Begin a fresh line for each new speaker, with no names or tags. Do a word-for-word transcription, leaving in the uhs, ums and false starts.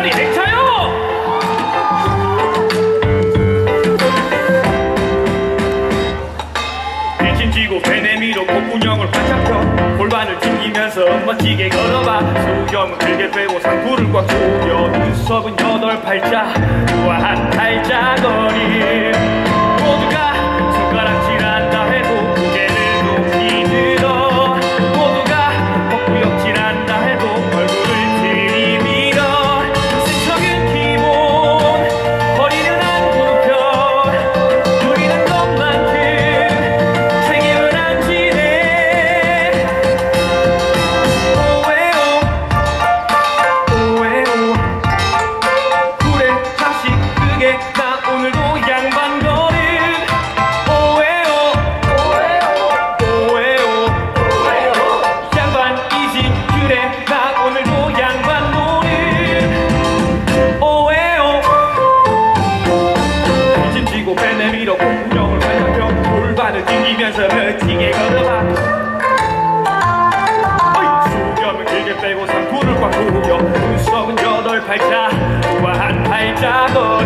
소리 행차요! 대신 쥐고 배 내밀어 콧구녕을 활짝 펴 골반을 튕기면서 멋지게 걸어봐. 수염은 길게 빼고 상투를 꽉 조여 눈썹은 여덟 팔자 우아한 팔자거리. 모두가 손가락질한다 해도 고개를 높이 들어. 모두가 헛구역질한다 해도 얼굴을 들이밀어. 세척은 기본 허리는 안 굽혀 누리는 것만큼 책임을 안 지네. 오웨오 오웨오 그래 다시 그게 나 오늘도 양반 거리. 골반을 튕기면서 멋지게 걸어봐. 어이, 수염을 길게 빼고 상투를 꽉 조여 눈썹은 여덟 팔자 우아한 팔자거리.